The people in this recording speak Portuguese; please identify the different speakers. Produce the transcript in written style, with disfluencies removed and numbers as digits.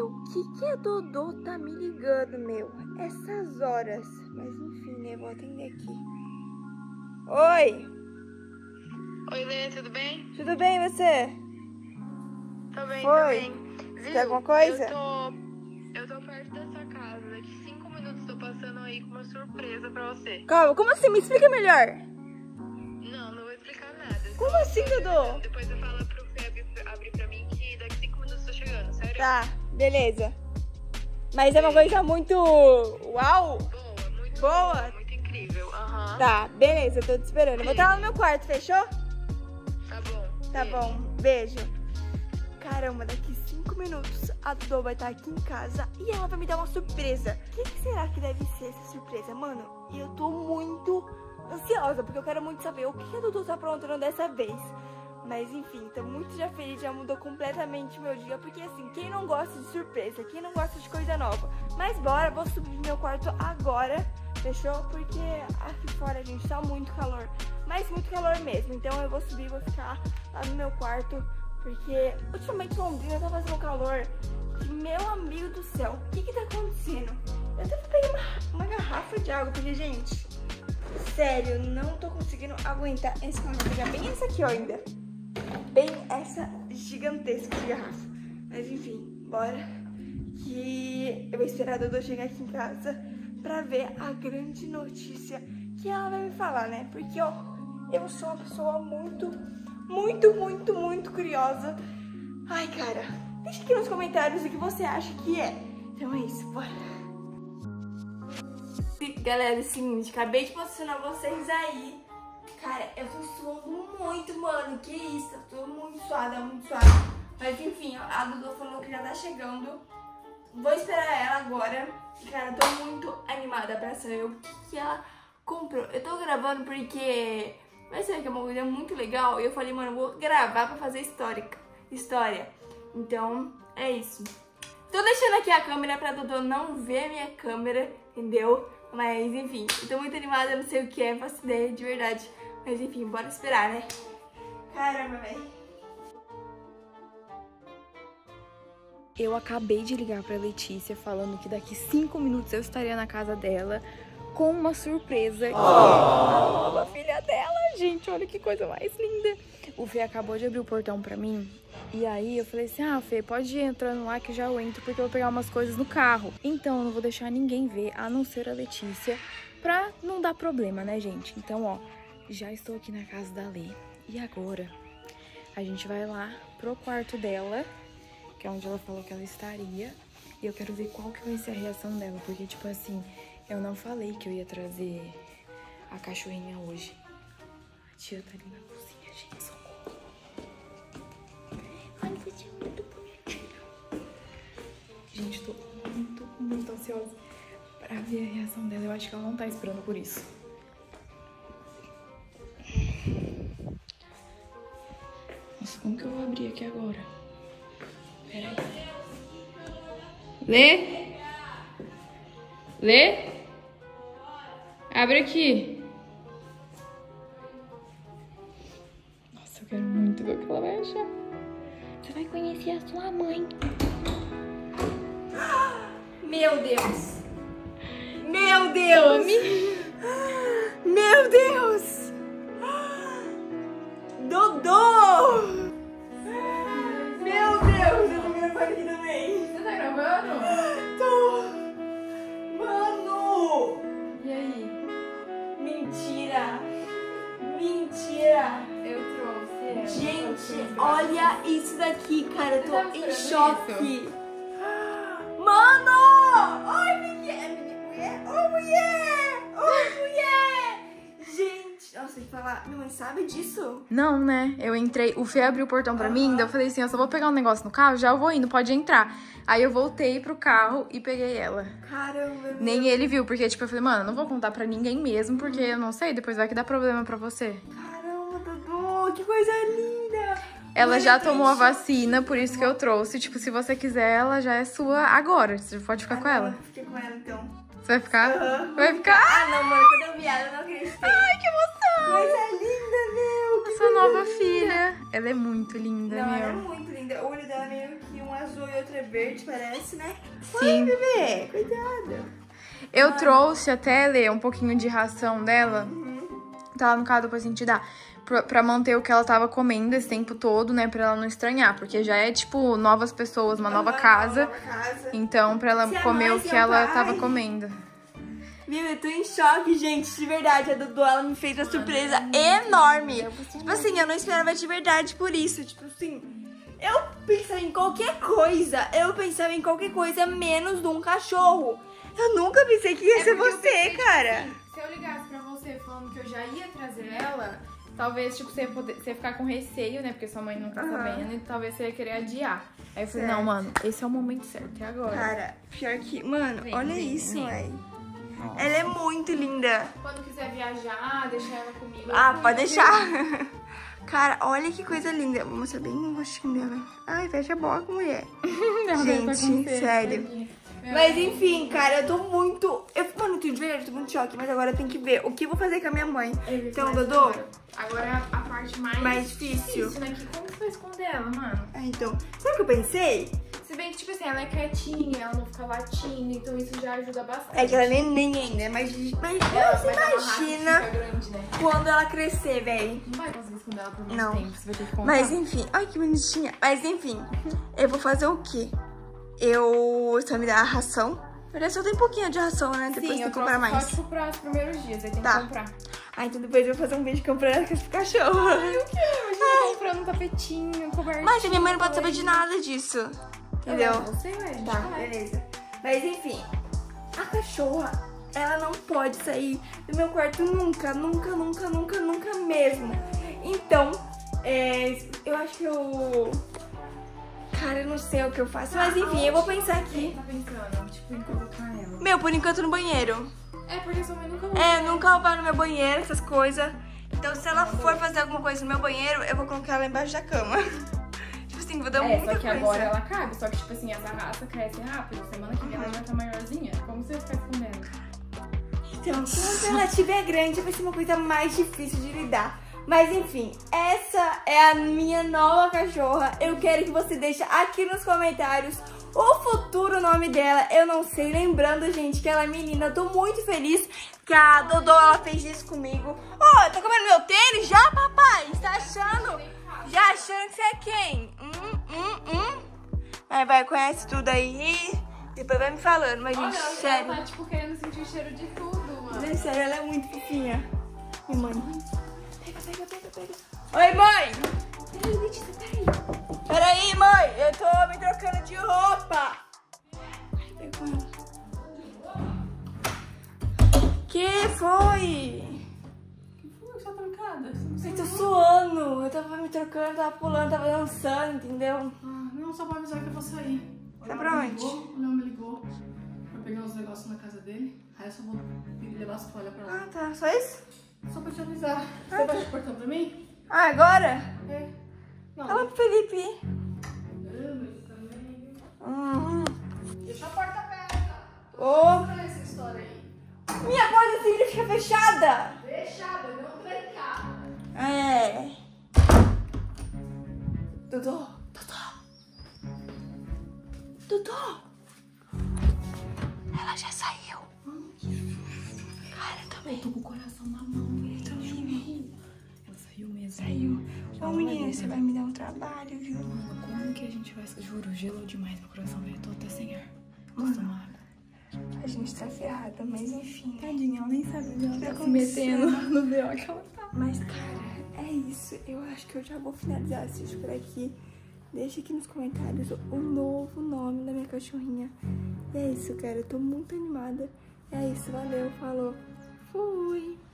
Speaker 1: o que a Dodô tá me ligando, meu? Essas horas. Mas enfim, né? Vou atender aqui. Oi!
Speaker 2: Oi, Lê, tudo bem?
Speaker 1: Tudo bem, e você?
Speaker 2: Tô bem,
Speaker 1: Oi.
Speaker 2: tô bem.
Speaker 1: Quer alguma coisa?
Speaker 2: Eu tô perto da sua casa. Daqui 5 minutos tô passando aí com uma surpresa pra você.
Speaker 1: Calma, como assim? Me explica melhor.
Speaker 2: Não vou explicar nada.
Speaker 1: Como assim, Dodô?
Speaker 2: Depois você fala pro Fê abrir pra mim que daqui 5 minutos tô chegando, sério?
Speaker 1: Tá, beleza. Mas é uma coisa muito... Uau!
Speaker 2: Boa, muito
Speaker 1: Boa?
Speaker 2: boa, muito incrível. Aham.
Speaker 1: Tá, beleza, eu tô te esperando. Eu vou estar lá no meu quarto, fechou?
Speaker 2: Tá bom.
Speaker 1: Tá
Speaker 2: Beijo.
Speaker 1: bom, beijo. Caramba, daqui 5 minutos a Dodô vai estar aqui em casa e ela vai me dar uma surpresa. O que será que deve ser essa surpresa? Mano, eu tô muito ansiosa, porque eu quero muito saber o que a Dodô tá aprontando dessa vez. Mas enfim, tô muito já feliz, já mudou completamente o meu dia. Porque assim, quem não gosta de surpresa, quem não gosta de coisa nova? Mas bora, vou subir no meu quarto agora, fechou? Porque aqui fora, gente, tá muito calor. Mas muito calor mesmo, então eu vou subir, vou ficar lá no meu quarto. Porque ultimamente Londrina tá fazendo calor. Meu amigo do céu, o que tá acontecendo? Eu até peguei uma garrafa de água, porque, gente, sério, não tô conseguindo aguentar esse calor. Vou pegar bem essa aqui, ó, ainda. Bem essa gigantesca de garrafa. Mas enfim, bora. Que eu vou esperar a Dodô chegar aqui em casa pra ver a grande notícia que ela vai me falar, né? Porque, ó, eu sou uma pessoa muito curiosa. Ai, cara, deixa aqui nos comentários o que você acha que é. Então é isso, bora. Galera, é o seguinte, acabei de posicionar vocês aí. Cara, eu tô suando muito, mano. Que isso, eu tô muito suada, muito suada. Mas enfim, a Dodô falou que já tá chegando. Vou esperar ela agora. Cara, eu tô muito animada pra saber o que ela comprou. Eu tô gravando porque vai ser que é uma coisa muito legal. E eu falei, mano, eu vou gravar pra fazer história. Então, é isso. Tô deixando aqui a câmera pra Dodô não ver a minha câmera, entendeu? Mas, enfim, eu tô muito animada, não sei o que é, faço ideia de verdade. Mas, enfim, bora esperar, né? Caramba, velho. Eu acabei de ligar pra Letícia falando que daqui 5 minutos eu estaria na casa dela com uma surpresa que é a nova filha dela. Gente, olha que coisa mais linda. O Fê acabou de abrir o portão pra mim. E aí eu falei assim, Fê, pode ir entrando lá que já eu entro porque eu vou pegar umas coisas no carro. Então eu não vou deixar ninguém ver, a não ser a Letícia, pra não dar problema, né, gente? Então, ó, já estou aqui na casa da Lê. E agora a gente vai lá pro quarto dela, que é onde ela falou que ela estaria. E eu quero ver qual que vai ser a reação dela, porque, tipo assim, eu não falei que eu ia trazer a cachorrinha hoje. A tia tá ali na cozinha, gente, socorro. Ai, você é muito bonitinha. Gente, tô muito ansiosa pra ver a reação dela. Eu acho que ela não tá esperando por isso. Nossa, como que eu vou abrir aqui agora? Pera aí. Lê? Lê? Abre aqui. Nossa, eu quero muito ver o que ela vai achar. Você vai conhecer a sua mãe. Meu Deus. Meu Deus. Meu Deus. Dodô. Meu Deus, eu tô gravando aqui também. Você tá gravando? Tô. Mano. E aí? Mentira. Mentira. Eu trouxe. Gente, olha isso daqui, cara. Eu tô em choque. Mano! Ai, mulher! Oh, mulher! Oh, mulher! Gente, nossa, tem que falar. Minha mãe sabe disso? Não, né? Eu entrei, o Fê abriu o portão pra mim, daí eu falei assim, eu só vou pegar um negócio no carro, já eu vou indo, pode entrar. Aí eu voltei pro carro e peguei ela. Caramba, nem ele viu, porque tipo, eu falei, mano, eu não vou contar pra ninguém mesmo, porque eu não sei, depois vai que dá problema pra você. Caramba, Dodô, que coisa linda! Ela já tomou a vacina, por isso que eu trouxe. Tipo, se você quiser, ela já é sua agora. Você pode ficar com ela. Fiquei com ela, então. Você vai ficar? Vai ficar? Ah, não, mano. Quando eu vi ela, eu não acreditei. Ai, que emoção! Coisa linda, meu! A sua nova filha. Ela é muito linda, meu. Ela é muito linda. O olho dela é meio que um azul e outra é verde, parece, né?
Speaker 3: Sim.
Speaker 1: Oi, bebê, cuidado.
Speaker 3: Eu trouxe até, Lê, um pouquinho de ração dela. Tá lá no caso, depois a gente dá. Pra manter o que ela tava comendo esse tempo todo, né? Pra ela não estranhar. Porque já é, tipo, novas pessoas, uma nova casa. Então, pra ela comer o que ela tava comendo.
Speaker 1: Meu, eu tô em choque, gente, de verdade. A Dudu, ela me fez uma surpresa enorme. Tipo assim, eu não esperava de verdade por isso. Tipo assim, eu pensava em qualquer coisa. Menos de um cachorro. Eu nunca pensei que ia ser você, cara.
Speaker 3: Se eu ligasse pra você falando que eu já ia trazer ela, talvez, tipo, você ia ficar com receio, né? Porque sua mãe não tá sabendo. E talvez você ia querer adiar. Aí eu falei, não, mano, esse é o momento certo, é agora.
Speaker 1: Cara, pior que... Mano, olha isso,
Speaker 3: vem.
Speaker 1: velho. Ela é muito linda.
Speaker 3: Quando quiser viajar, deixa ela comigo.
Speaker 1: Ah, pode deixar. Cara, olha que coisa linda. Vou mostrar bem o rostinho dela. Ai, fecha a boca, mulher. Gente, sério. Mas enfim, cara, eu tô muito... Mano, eu tô de verdade, eu tô muito choque. Mas agora eu tenho que ver o que eu vou fazer com a minha mãe. Então, Dodô...
Speaker 3: Agora é a parte mais
Speaker 1: difícil,
Speaker 3: né? Que como você vai esconder ela, mano?
Speaker 1: Então, sabe o que eu pensei?
Speaker 3: Se bem que, tipo assim, ela é quietinha, ela não fica latindo, então isso já ajuda bastante.
Speaker 1: É que ela nem ainda, mas você imagina
Speaker 3: grande, né?
Speaker 1: quando ela crescer, velho.
Speaker 3: Não vai conseguir esconder ela por muito
Speaker 1: Não.
Speaker 3: tempo, você vai ter que contar.
Speaker 1: Mas enfim, ai que bonitinha. Mas enfim, eu vou fazer o quê? Você vai me dar a ração? Parece que eu tenho um pouquinho de ração, né? Depois tem que comprar mais.
Speaker 3: Só, tipo, para os primeiros dias, aí tem
Speaker 1: Tá.
Speaker 3: que comprar.
Speaker 1: Ah, então depois eu vou fazer um vídeo comprando esse cachorro.
Speaker 3: Ai, eu quero. A gente comprando um tapetinho, cobertinho.
Speaker 1: Mas a minha mãe não pode saber de nada disso. Entendeu?
Speaker 3: Você, ué.
Speaker 1: Tá, beleza. Mas enfim, a cachorra, ela não pode sair do meu quarto nunca, nunca, nunca, nunca, nunca mesmo. Então, eu acho que eu... Cara, eu não sei o que eu faço, mas enfim, eu vou pensar aqui.
Speaker 3: Tá pensando, tipo, em colocar ela.
Speaker 1: Meu, por enquanto no banheiro.
Speaker 3: É, porque sua mãe nunca vai.
Speaker 1: Nunca roubar no meu banheiro, essas coisas. Então, se ela for fazer alguma coisa no meu banheiro, eu vou colocar ela embaixo da cama. Tipo assim, vou dar muita
Speaker 3: só que
Speaker 1: coisa.
Speaker 3: agora ela cabe, só que, tipo assim, essa raça cresce rápido. Semana que vem ela já tá maiorzinha. Como você vai ficar escondendo?
Speaker 1: Então, quando ela estiver grande, vai ser uma coisa mais difícil de lidar. Mas enfim, essa é a minha nova cachorra. Eu quero que você deixe aqui nos comentários o futuro nome dela. Eu não sei, lembrando, gente, que ela é menina. Eu tô muito feliz que a Dodô, ela fez isso comigo. Ô, tá comendo meu tênis já, papai? Você tá achando? Já achando que você é quem? Vai, conhece tudo aí. Depois vai me falando, mas gente, sério.
Speaker 3: Ela tá, tipo, querendo sentir o cheiro de tudo, mano.
Speaker 1: Mas, sério, ela é muito fofinha. Minha mãe. Pega. Oi, mãe! Peraí, Letícia, peraí. Peraí, mãe, eu tô me trocando de roupa. Pega com ela. Que foi?
Speaker 3: Você tá trancada?
Speaker 1: Eu tô suando. Eu tava me trocando, tava pulando, tava dançando, entendeu?
Speaker 3: Não, só pra avisar que eu vou sair.
Speaker 1: Tá pra onde?
Speaker 3: O Léo me ligou pra pegar uns negócios na casa dele. Aí eu só vou levar as toalhas pra lá.
Speaker 1: Ah, tá. Só isso?
Speaker 3: Só pra te avisar. Você bate o portão pra mim?
Speaker 1: Ah, agora?
Speaker 3: É. Não.
Speaker 1: Fala pro Felipe.
Speaker 3: Mas também.
Speaker 2: Deixa a porta aberta.
Speaker 1: Ô,
Speaker 2: Olha essa história aí.
Speaker 1: minha porta sempre fica fechada.
Speaker 2: Fechada, não trancada.
Speaker 1: É. Dodô. Ela já saiu. Cara, também.
Speaker 3: Eu tô com o coração na mão. Ela saiu mesmo.
Speaker 1: Saiu. Ô, menina, você vai me dar um trabalho, viu?
Speaker 3: Mano, como que a gente vai... Juro, gelou demais meu coração, velho. Eu tô até sem ar. Acostumada.
Speaker 1: A gente tá ferrada, mas enfim.
Speaker 3: Tadinha, ela nem sabe onde ela
Speaker 1: tá
Speaker 3: tá
Speaker 1: se
Speaker 3: se
Speaker 1: metendo
Speaker 3: metendo no B.O. que ela tá.
Speaker 1: Mas, cara, é isso. Eu acho que eu já vou finalizar esse vídeo por aqui. Deixa aqui nos comentários o novo nome da minha cachorrinha. E é isso, cara. Eu tô muito animada. É isso, valeu, falou. Fui!